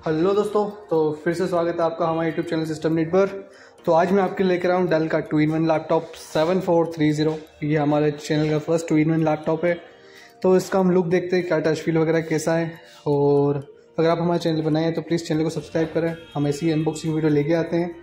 Hello दोस्तों, तो फिर से स्वागत है आपका हमारे यूट्यूब चैनल सिस्टम नीट पर। तो आज मैं आपके लेकर आया हूँ डेल का 2-in-1 लैपटॉप 7430। ये हमारे चैनल का फर्स्ट 2-in-1 लैपटॉप है। तो इसका हम लुक देखते हैं, क्या टच फील वगैरह कैसा है। और अगर आप हमारे चैनल बनाए हैं तो प्लीज़ चैनल को सब्सक्राइब करें। हम ऐसी अनबॉक्सिंग वीडियो लेके आते हैं।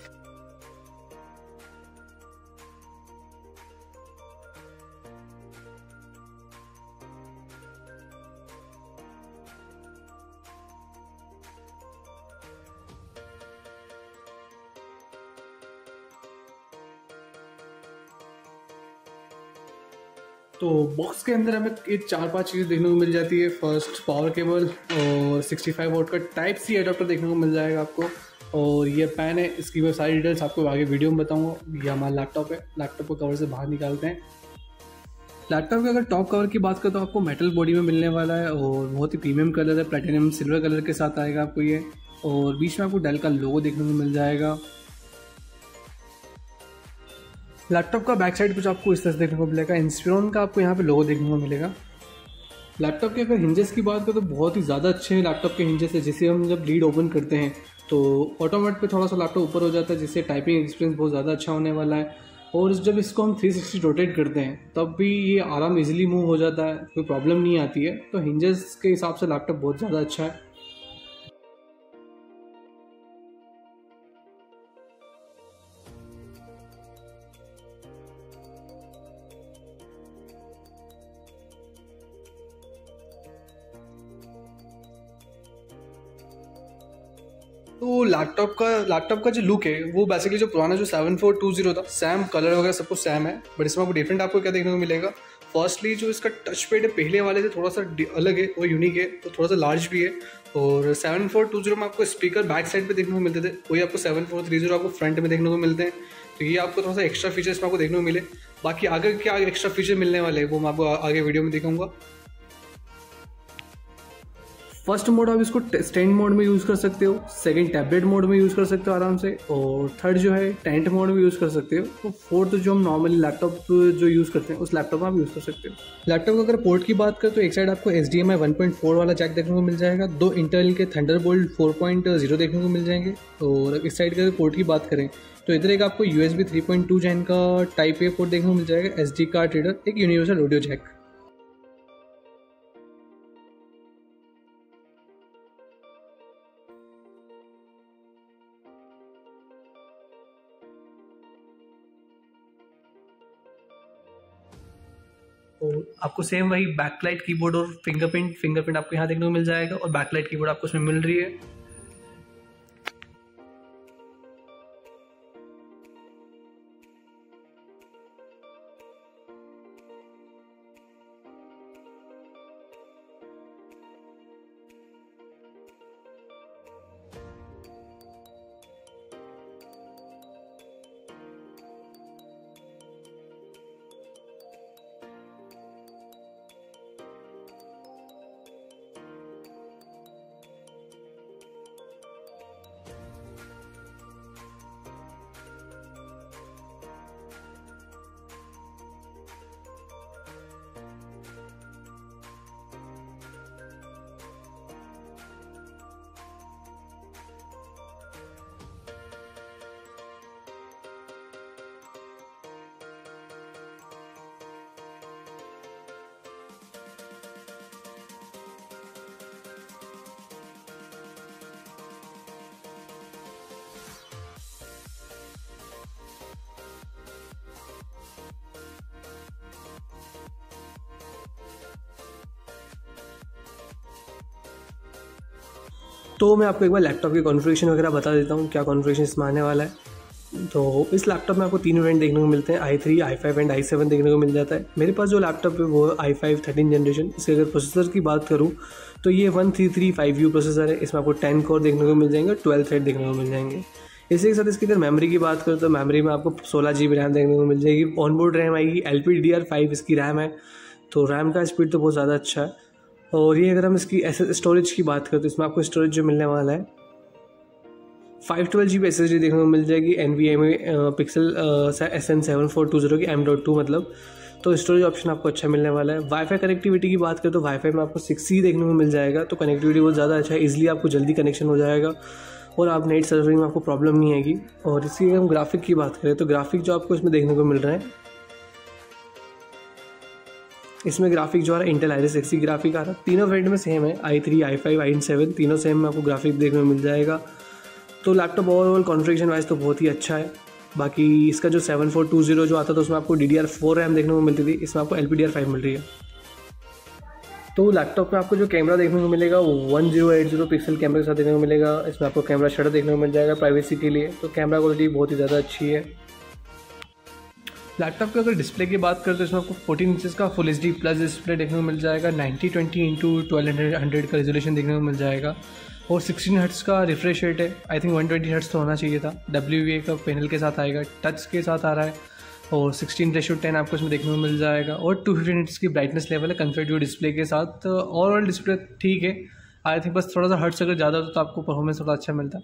तो बॉक्स के अंदर हमें ये 4-5 चीज़ें देखने को मिल जाती है। फर्स्ट पावर केबल और 65 वोल्ट का टाइप सी एडाप्टर देखने को मिल जाएगा आपको। और ये पेन है, इसकी मैं सारी डिटेल्स आपको आगे वीडियो में बताऊंगा। ये हमारा लैपटॉप है। लैपटॉप को कवर से बाहर निकालते हैं। लैपटॉप के अगर टॉप कवर की बात करें तो आपको मेटल बॉडी में मिलने वाला है और बहुत ही प्रीमियम कलर है, प्लैटिनम सिल्वर कलर के साथ आएगा आपको ये। और बीच में आपको डेल का लोगो देखने को मिल जाएगा। लैपटॉप का बैक साइड कुछ आपको इस तरह से देखने को मिलेगा। इंस्पिरॉन का आपको यहाँ पे लोगो देखने को मिलेगा। लैपटॉप के अगर हिंजेस की बात करें तो बहुत ही ज़्यादा अच्छे हैं लैपटॉप के हिंजेस है। जिसे हम जब लीड ओपन करते हैं तो ऑटोमेट पे थोड़ा सा लैपटॉप ऊपर हो जाता है, जिससे टाइपिंग एक्सपीरियंस बहुत ज़्यादा अच्छा होने वाला है। और जब इसको हम 360 रोटेट करते हैं तब भी ये आराम इजीली मूव हो जाता है, कोई प्रॉब्लम नहीं आती है। तो हिंजेस के हिसाब से लैपटॉप बहुत ज़्यादा अच्छा है। तो लैपटॉप का जो लुक है वो बेसिकली जो पुराना जो 7420 था, सेम कलर वगैरह सब कुछ सेम है। बट इसमें आपको डिफरेंट आपको क्या देखने को मिलेगा। फर्स्टली जो इसका टच पैड है पहले वाले से थोड़ा सा अलग है और यूनिक है, तो थोड़ा सा लार्ज भी है। और 7420 में आपको स्पीकर बैक साइड पे देखने को मिलते थे, वही आपको 7430 आपको फ्रंट में देखने को मिलते हैं। तो ये आपको थोड़ा सा एक्स्ट्रा फीचर्स में आपको देखने को मिले। बाकी आगे क्या एक्स्ट्रा फीचर मिलने वाले हैं वो मैं आपको आगे वीडियो में दिखाऊंगा। फर्स्ट मोड आप इसको स्टैंड मोड में यूज़ कर सकते हो, सेकंड टैबलेट मोड में यूज़ कर सकते हो आराम से, और थर्ड जो है टेंट मोड में यूज़ कर सकते हो। तो फोर्थ जो हम नॉर्मली लैपटॉप जो यूज़ करते हैं उस लैपटॉप में आप यूज़ कर सकते हो। लैपटॉप का अगर पोर्ट की बात करें तो एक साइड आपको HDMI 1.4 वाला जैक देखने को मिल जाएगा, 2 इंटेल के थंडरबोल्ट 4.0 देखने को मिल जाएंगे। और इस साइड के अगर पोर्ट की बात करें तो इधर एक आपको USB 3.2 जैन का टाइप ए पोर्ट देखने को मिल जाएगा, SD कार्ड रीडर, एक यूनिवर्सल ऑडियो जैक। और आपको सेम वही बैकलाइट कीबोर्ड और फिंगरप्रिंट आपको यहाँ देखने को मिल जाएगा। और बैकलाइट कीबोर्ड आपको उसमें मिल रही है। तो मैं आपको एक बार लैपटॉप की कॉन्फ़िगरेशन वगैरह बता देता हूँ, क्या कॉन्फ़िगरेशन इसमें आने वाला है। तो इस लैपटॉप में आपको 3 वेरिएंट देखने को मिलते हैं, i3, i5 एंड i7 देखने को मिल जाता है। मेरे पास जो लैपटॉप है वो i5 13 जनरेशन। इसके अगर प्रोसेसर की बात करूँ तो ये 1335U प्रोसेसर है। इसमें आपको 10 कोर देखने को मिल जाएंगे, 12 थ्रेड देखने को मिल जाएंगे। इसी के साथ इसकी अगर मेमोरी की बात करूँ तो मेमोरी में आपको 16 GB रैम देखने को मिल जाएगी। ऑनबोर्ड रैम आएगी, LPDDR5 इसकी रैम है। तो रैम का स्पीड तो बहुत ज़्यादा अच्छा है। और ये अगर हम इसकी स्टोरेज की बात करें तो इसमें आपको स्टोरेज जो मिलने वाला है 512 GB SSD देखने को मिल जाएगी, NVMe पिक्सल SN7420 की M.2 मतलब। तो स्टोरेज ऑप्शन आपको अच्छा मिलने वाला है। वाईफाई कनेक्टिविटी की बात करें तो वाईफाई में आपको 6E देखने को मिल जाएगा, तो कनेक्टिविटी बहुत ज़्यादा अच्छा है, ईजिली आपको जल्दी कनेक्शन हो जाएगा और आप नेट सर्विंग में आपको प्रॉब्लम नहीं आएगी। और इसी हम ग्राफिक की बात करें तो ग्राफिक जो आपको इसमें देखने को मिल रहा है, इसमें ग्राफिक जो आ रहा है इंटेल आइरिस XE ग्राफिक आ रहा है। तीनों वेरिएंट में सेम है, i3, i5, i7 तीनों सेम में आपको ग्राफिक देखने को मिल जाएगा। तो लैपटॉप ओवरऑल कॉन्फ़िगरेशन वाइज तो बहुत ही अच्छा है। बाकी इसका जो 7420 जो आता था उसमें आपको DDR4 रैम देखने को मिलती थी, इसमें आपको LPDDR5 मिल रही है। तो लैपटॉप में आपको जो कैमरा देखने को मिलेगा वो 1080 पिक्सल कैमरे के साथ देखने को मिलेगा। इसमें आपको कैमरा शटर देखने को मिल जाएगा प्राइवेसी के लिए, तो कैमरा क्वालिटी बहुत ही ज़्यादा अच्छी है। लैपटॉप की अगर डिस्प्ले की बात करें तो इसमें आपको 14 इंचेस का फुल HD प्लस डिस्प्ले देखने को मिल जाएगा, 9020x1200 का रेजोल्यूशन देखने को मिल जाएगा और 16 हर्ट्ज़ का रिफ्रेश रेट है। आई थिंक 120 हर्ट्ज़ तो होना चाहिए था। WVA का पैनल के साथ आएगा, टच के साथ आ रहा है और 16:10 आपको इसमें देखने को मिल जाएगा और 250 निट्स की ब्राइटनेस लेवल है कन्फिगर्ड डिस्प्ले के साथ। ओवरऑल डिस्प्ले ठीक है, आई थिंक बस थोड़ा सा हर्ट्ज़ अगर ज़्यादा होता तो आपको परफॉर्मेंस थोड़ा अच्छा मिलता।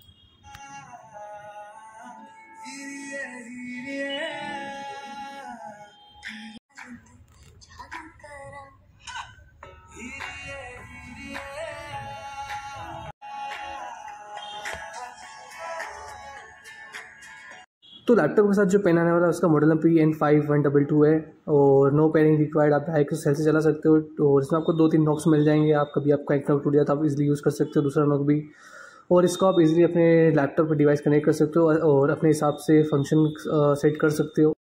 तो लैपटॉप के साथ जो पेन आने वाला है उसका मॉडल नंबर PN5122 है और नो पेयरिंग रिक्वायर्ड, आप डायरेक्ट सेल से चला सकते हो। तो इसमें आपको 2-3 नॉक्स मिल जाएंगे, आप कभी आपका एक नॉक टूट जाए तो आप इजीली यूज़ कर सकते हो दूसरा नॉक भी, और इसको आप इजीली अपने लैपटॉप पर डिवाइस कनेक्ट कर सकते हो और अपने हिसाब से फंक्शन सेट कर सकते हो।